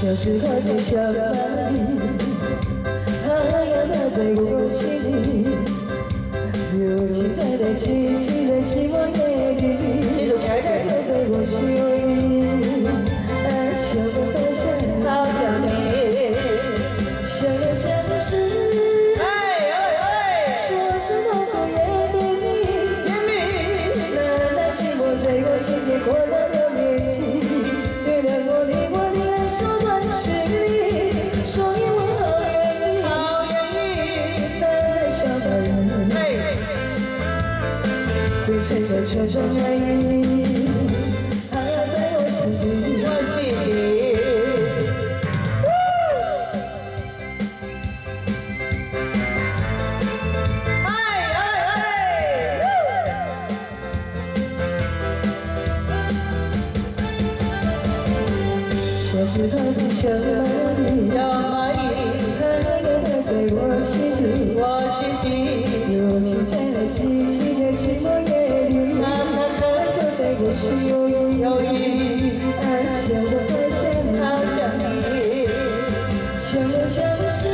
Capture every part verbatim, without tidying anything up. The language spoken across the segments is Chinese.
像是他的想法里，他让他在我心里，尤其在那凄凄的寂寞夜里，他就在我心里，爱像我好想好想你，想要相识，说是痛苦也甜蜜，难耐寂寞在我心间扩大了面积，原谅我离我的爱手段距离，所以我好愿意，好愿意，难耐相伴，变成这全身回忆，还要在我心里，我心里。像是他的小蚂蚁，他让它在我心里，我心里，尤其在那凄凄的寂寞夜里，它就在我心里，爱像我好想你，想要相识，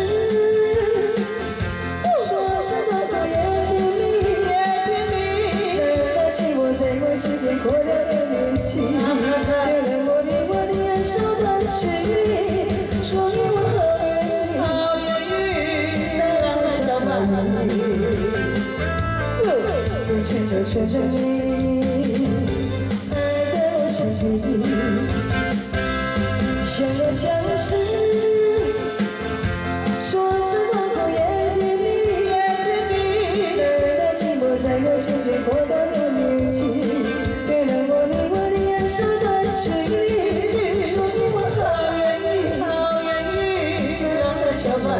说是痛苦也甜蜜，难耐寂寞在我心间扩大了面积，原谅我离我的爱手段距离，所以我好愿意，难耐相伴，变成这全身回忆，爱在我心里，想要相识，说是痛苦也甜蜜，难耐寂寞在我心间扩大了面积，原谅我离我的爱手段距离，所以我好愿意，好愿意，让它相伴，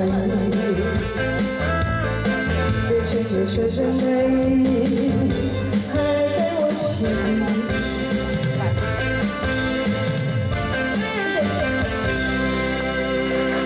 变成这全身回忆，还在我心里。